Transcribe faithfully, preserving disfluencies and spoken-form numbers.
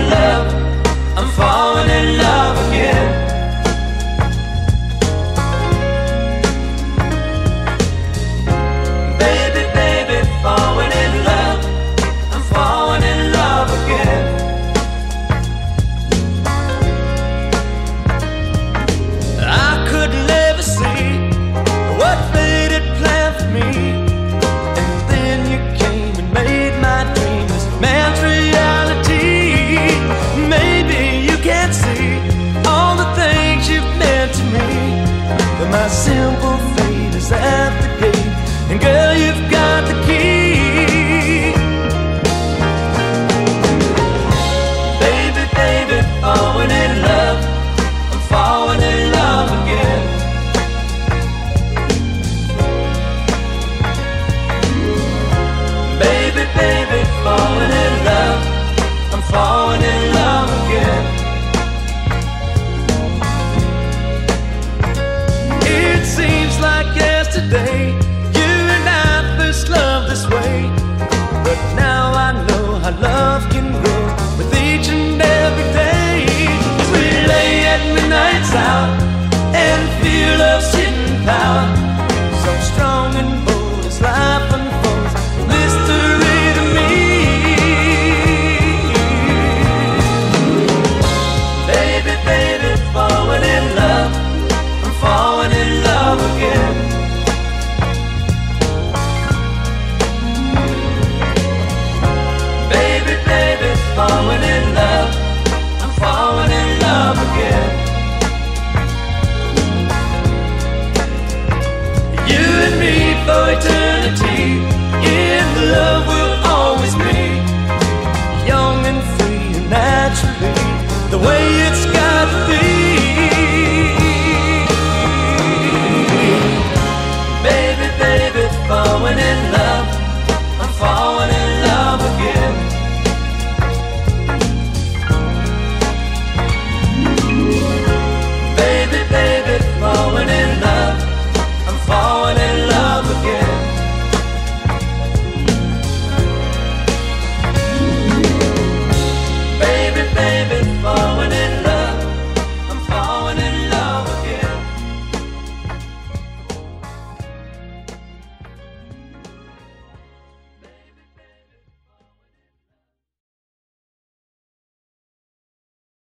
love, I'm falling in love again. Baby, baby, falling in love, I'm falling in love again. I could never see what fate had planned for me, and then you came and made my dream this man's reality. Maybe you can't see all the things you've meant to me, but my simple fate is at the gate, and girl, you've got the key. Baby, baby, falling in love, I'm falling in love again. Baby, baby, falling in love, I'm falling in love again. It seems like yesterday you and I first loved this way, but now I know how love can grow with each and every day. As we lay at midnight's hour and feel love's hidden power, so strong and bold as life unfolds, mystery to me. Baby, baby, falling in love, I'm falling in love again. Baby, baby, falling in love, I'm falling in love again. You and me for eternity, in the love we'll always be, young and free and naturally, the way